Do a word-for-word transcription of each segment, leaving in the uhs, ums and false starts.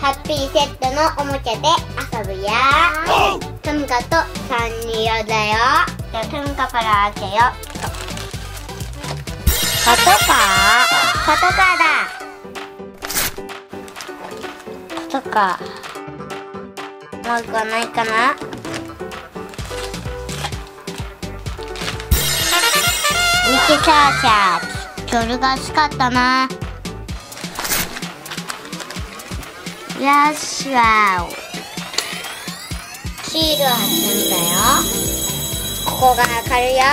ハッピーセットのおもちゃで遊ぶよ。トミカとサンリオだよ。じゃあトミカから開けよ。パトカーパトカーだ。パトカーもう一個ないかな。ミキサーシャーツ、それが欲しかったな。よしわお。シールを貼ってみたよ。ここが明るいよ。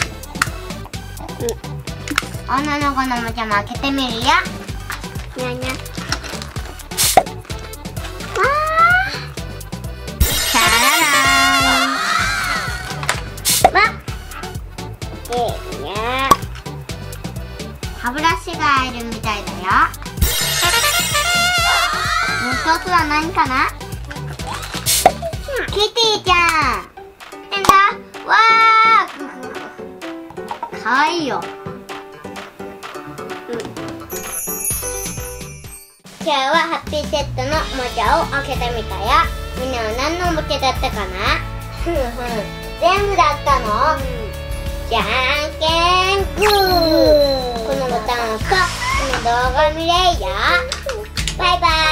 うん、女の子のおもちゃも開けてみるよ。にゃにゃ。わー、シャララーン。わっ、いいね。歯ブラシがいるみたいだよ。もう一つは何かな。キティちゃん。なんだ。わー。かわいいよ。うん、今日はハッピーセットのおもちゃを開けてみたよ。みんなは何のおもちゃだったかな。ふんふん。全部だったの。うん、じゃんけんグー。このボタンを押すとこの動画見れるよ。バイバイ。